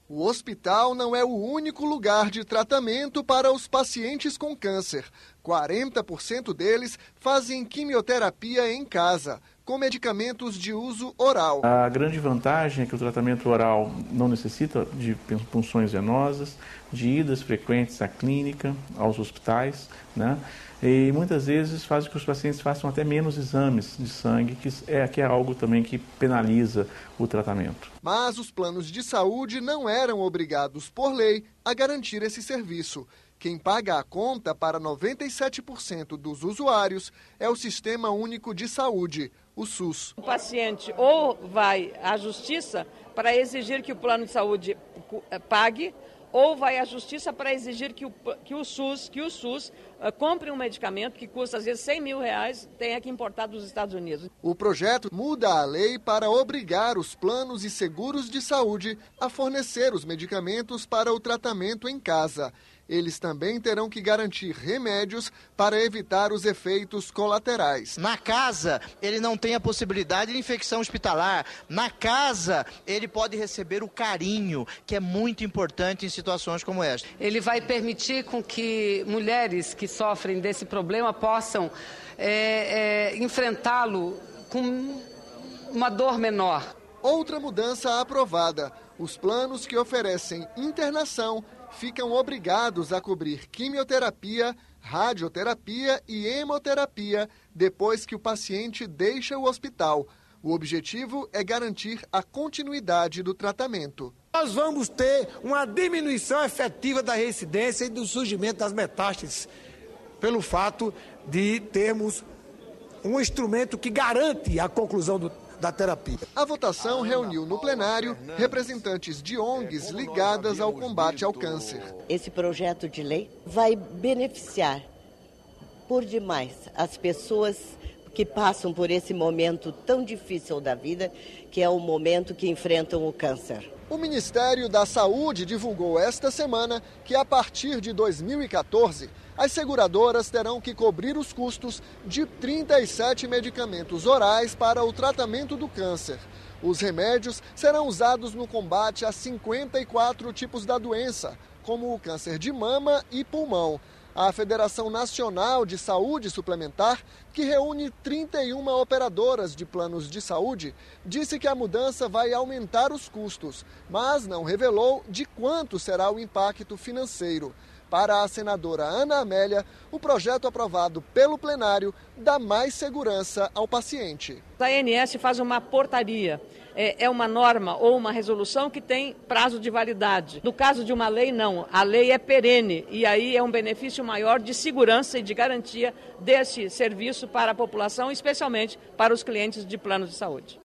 O hospital não é o único lugar de tratamento para os pacientes com câncer. 40% deles fazem quimioterapia em casa, com medicamentos de uso oral. A grande vantagem é que o tratamento oral não necessita de punções venosas, de idas frequentes à clínica, aos hospitais, né? E muitas vezes faz com que os pacientes façam até menos exames de sangue, que é algo também que penaliza o tratamento. Mas os planos de saúde não eram obrigados por lei a garantir esse serviço. Quem paga a conta para 97% dos usuários é o Sistema Único de Saúde, o SUS. O paciente ou vai à justiça para exigir que o plano de saúde pague, ou vai à justiça para exigir que o SUS compre um medicamento que custa às vezes R$100 mil, tenha que importar dos Estados Unidos. O projeto muda a lei para obrigar os planos e seguros de saúde a fornecer os medicamentos para o tratamento em casa. Eles também terão que garantir remédios para evitar os efeitos colaterais. Na casa, ele não tem a possibilidade de infecção hospitalar. Na casa, ele pode receber o carinho, que é muito importante em situações como esta. Ele vai permitir com que mulheres que sofrem desse problema possam enfrentá-lo com uma dor menor. Outra mudança aprovada: os planos que oferecem internação ficam obrigados a cobrir quimioterapia, radioterapia e hemoterapia depois que o paciente deixa o hospital. O objetivo é garantir a continuidade do tratamento. Nós vamos ter uma diminuição efetiva da reincidência e do surgimento das metástases, pelo fato de termos um instrumento que garante a conclusão da terapia. A votação reuniu no plenário representantes de ONGs ligadas ao combate ao câncer. Esse projeto de lei vai beneficiar por demais as pessoas que passam por esse momento tão difícil da vida, que é o momento que enfrentam o câncer. O Ministério da Saúde divulgou esta semana que, a partir de 2014, as seguradoras terão que cobrir os custos de 37 medicamentos orais para o tratamento do câncer. Os remédios serão usados no combate a 54 tipos da doença, como o câncer de mama e pulmão. A Federação Nacional de Saúde Suplementar, que reúne 31 operadoras de planos de saúde, disse que a mudança vai aumentar os custos, mas não revelou de quanto será o impacto financeiro. Para a senadora Ana Amélia, o projeto aprovado pelo plenário dá mais segurança ao paciente. A ANS faz uma portaria, é uma norma ou uma resolução que tem prazo de validade. No caso de uma lei, não. A lei é perene e aí é um benefício maior de segurança e de garantia desse serviço para a população, especialmente para os clientes de planos de saúde.